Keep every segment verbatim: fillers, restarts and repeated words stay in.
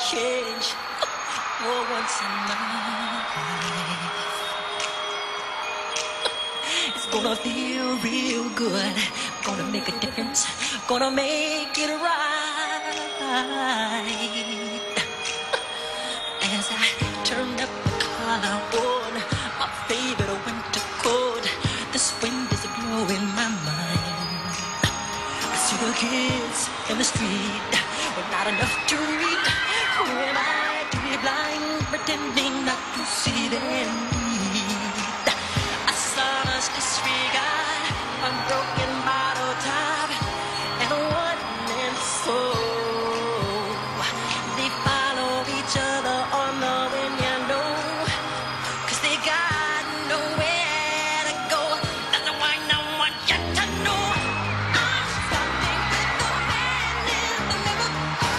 change for once in my life. It's gonna feel real good. Gonna make a difference. Gonna make it right. As I turn up the collar on my favorite winter coat, this wind is blowing my mind. I see the kids in the street with not enough to eat. Who am I to be blind, pretending not to see their need? I saw us disregard a broken bottle top and a one-man soul. They follow each other on the wind, you know, 'cause they got nowhere to go. That's why no one yet to know. I'm standing with the man in the mirror.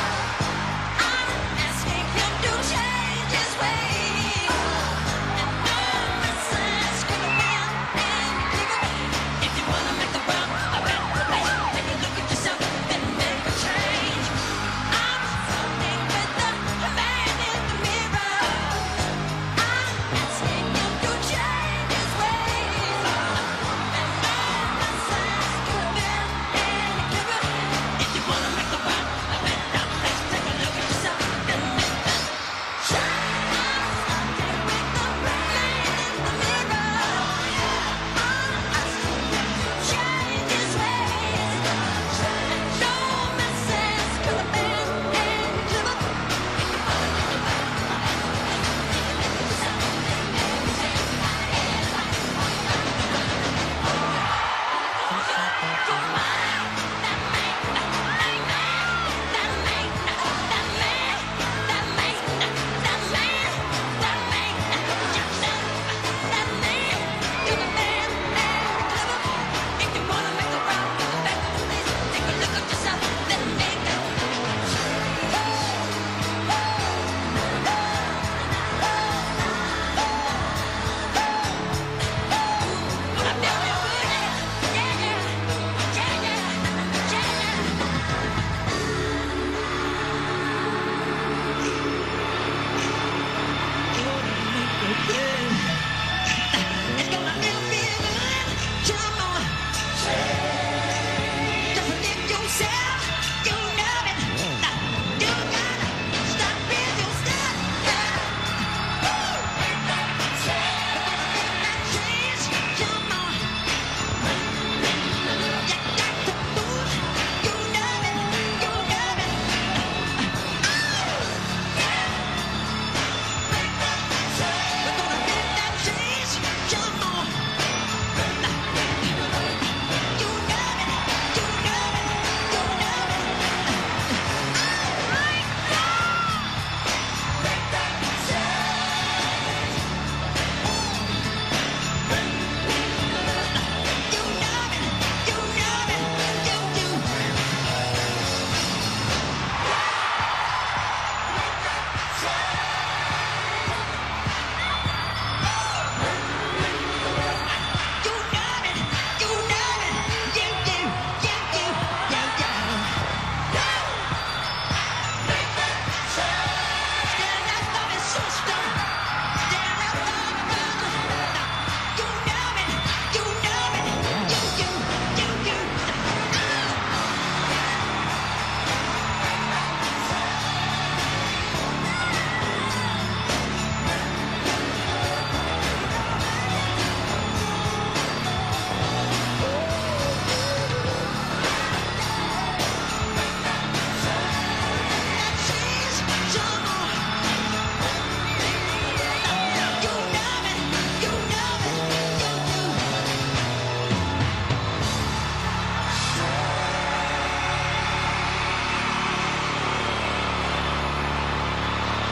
I'm asking him to change his ways. And no message could have been any clearer. If you wanna make the world a better place, take a look at yourself and make a change. I'm standing with the man in the mirror. I'm asking him to change his ways. And no message could have been any clearer. If you wanna make the world a better place, take a look at yourself and make that change. I'm standing with the man in the mirror. I'm asking him to change his ways. And no message could have been any clearer.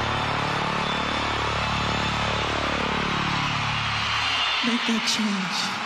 Make that change.